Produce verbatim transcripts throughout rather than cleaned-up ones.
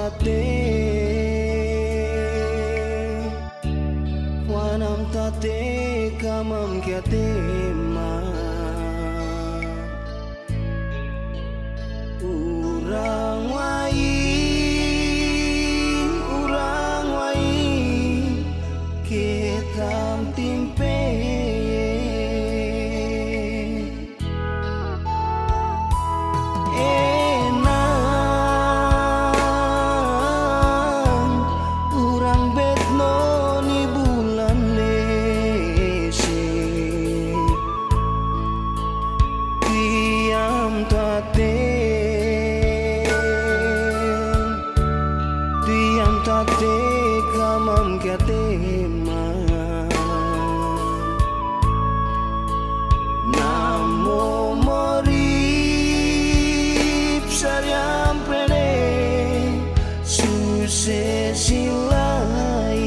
tate wanam tate kamam kyate ma urang wai urang wai ketam timpe tate kamam kyate ma namo morip saryam prene suse silai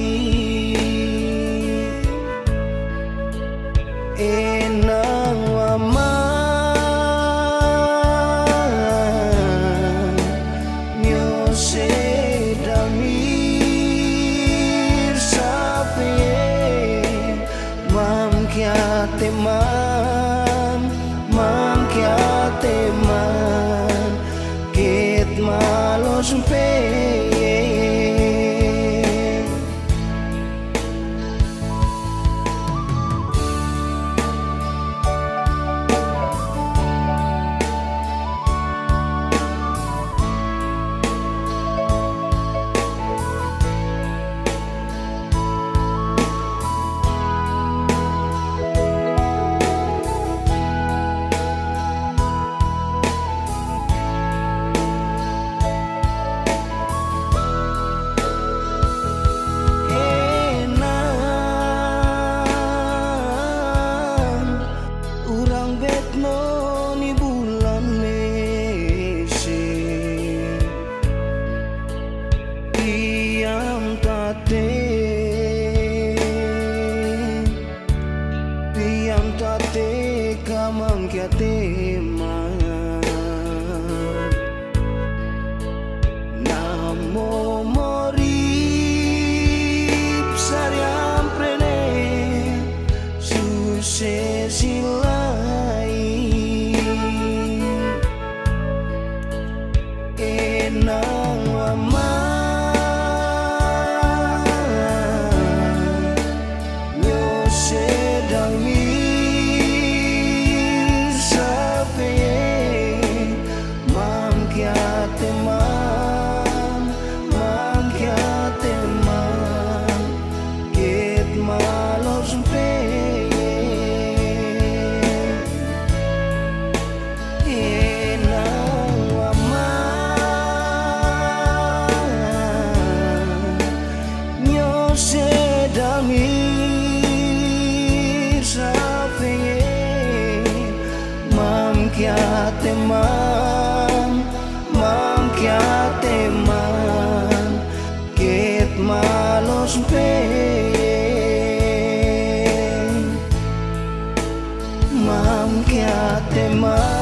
enang wama nyose teman mam kya teman ket malos pe tate kamam kyate ma namo morip saryam prene suse silai enang wama nyose dami kya teman mam kya teman ket malos pe mam kya teman